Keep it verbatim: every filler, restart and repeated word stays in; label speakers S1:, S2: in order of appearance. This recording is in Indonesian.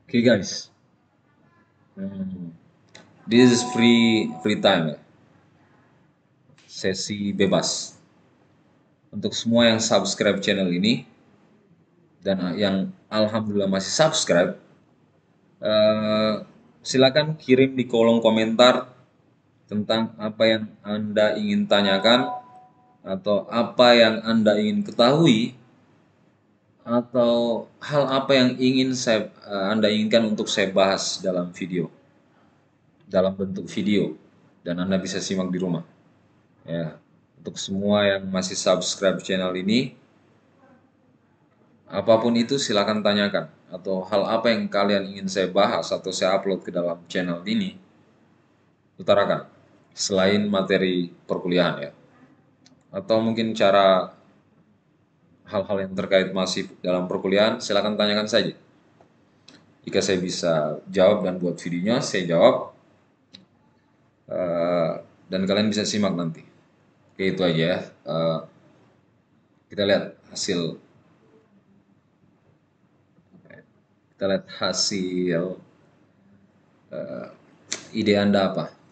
S1: Okay guys, hmm, this is free free time ya, sesi bebas untuk semua yang subscribe channel ini dan yang alhamdulillah masih subscribe. eh, Silakan kirim di kolom komentar tentang apa yang Anda ingin tanyakan atau apa yang Anda ingin ketahui atau hal apa yang ingin saya eh, Anda inginkan untuk saya bahas dalam video, dalam bentuk video, dan Anda bisa simak di rumah. Ya, untuk semua yang masih subscribe channel ini, apapun itu silakan tanyakan atau hal apa yang kalian ingin saya bahas atau saya upload ke dalam channel ini, utarakan selain materi perkuliahan ya. Atau mungkin cara hal-hal yang terkait masih dalam perkuliahan, silakan tanyakan saja. Jika saya bisa jawab dan buat videonya, saya jawab. Eh, dan kalian bisa simak nanti. Oke, itu aja ya. Eh, kita lihat hasil kita lihat hasil ide Anda apa.